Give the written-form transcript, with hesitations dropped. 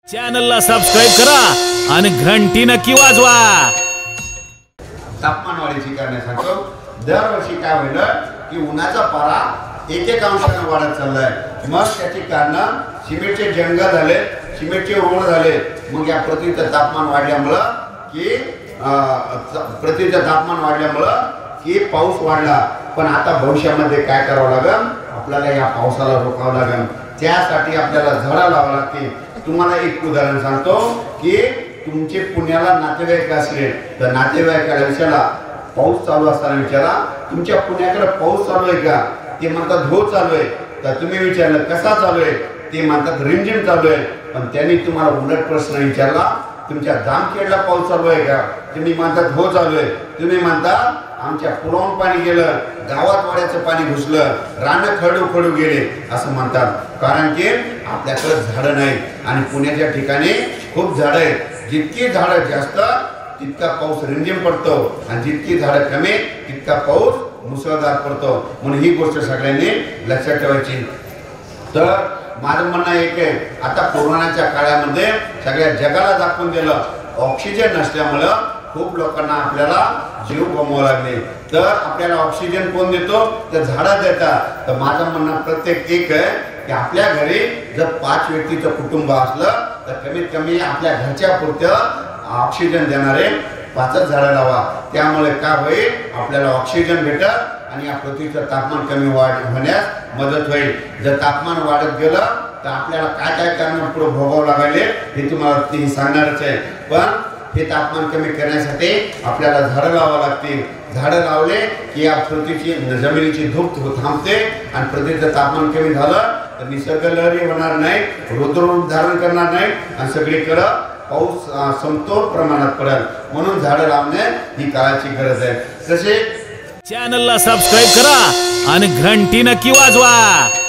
चॅनलला सबस्क्राइब करा आणि घंटी नक्की वाजवा। तापमान वाढीची कारणे सांगतो। दरवर्षी काय होईल की उन्हाचा पारा एक अंशाने वाढत चाललाय। मग त्याची कारण सिमेंटचे जंगल झाले, सिमेंटचे रोड झाले। मग या पृथ्वीचं तापमान वाढल्यामुळे की पाऊस वाढला। पण आता भविष्यामध्ये काय करावं लागेल, आपल्याला या पावसाला रोखावं लागेल। त्यासाठी आपल्याला झाडं लावावं लागतील। तुम्हाला एक उदाहरण सांगतो की तुमचे पुण्याला नातेवाईक असले तर नातेवाईकाला विचारा, पाऊस चालू असताना विचारा, तुमच्या पुण्याकडे पाऊस चालू आहे का? ते म्हणतात हो चालू आहे। तर तुम्ही विचारलं कसा चालू आहे? ते म्हणतात रिमझिम चालू आहे। पण त्यांनी तुम्हाला उलट प्रश्न विचारला, तुमच्या जामखेडला पाऊस चालू आहे का? तुम्ही म्हणतात हो चालू आहे। तुम्ही म्हणता आमच्या पुलावून पाणी गेलं, गावात वाड्याचं पाणी घुसलं, रानं खडू गेले असं म्हणतात। कारण की आपल्याकडे झाडं नाही आणि पुण्याच्या ठिकाणी खूप झाडं आहेत। जितकी झाडं जास्त तितका पाऊस रिमझिम पडतो आणि जितकी झाडं कमी तितका पाऊस मुसळधार पडतो। म्हणून ही गोष्ट सगळ्यांनी लक्षात ठेवायची। तर माझं म्हणणं एक आहे, आता कोरोनाच्या काळामध्ये सगळ्या जगाला दाखवून दिलं ऑक्सिजन नसल्यामुळं खूप लोकांना आपल्याला जीव गमवावे लागले। तर आपल्याला ऑक्सिजन कोण देतो? तर झाडं देतात। तर माझं म्हणणं प्रत्येक एक आहे की आपल्या घरी जर 5 व्यक्तीचं कुटुंब असलं तर कमीत कमी आपल्या घरच्या पुरतं ऑक्सिजन देणारे 5च झाडं लावा। त्यामुळे काय होईल, आपल्याला ऑक्सिजन भेटत आणि या पृथ्वीचं तापमान कमी होण्यास मदत होईल। जर तापमान वाढत गेलं तर आपल्याला काय कारण पुढे भोगावं लागले हे तुम्हाला ती सांगणारच आहे। पण हे तापमान कमी करण्यासाठी आपल्याला झाडं लावावं लागतील। झाडं लावले की या पृथ्वीची जमिनीची धूप थांबते आणि पृथ्वीचं तापमान कमी झालं तर निसर्ग लहरी होणार नाही, रुद्ररूप धारण करणार नाही आणि सगळीकडे पाऊस समतोल प्रमाणात पडेल। म्हणून झाडं लावणे ही काळाची गरज आहे। तसे चॅनलला सबस्क्राइब करा आणि घंटी नक्की वाजवा।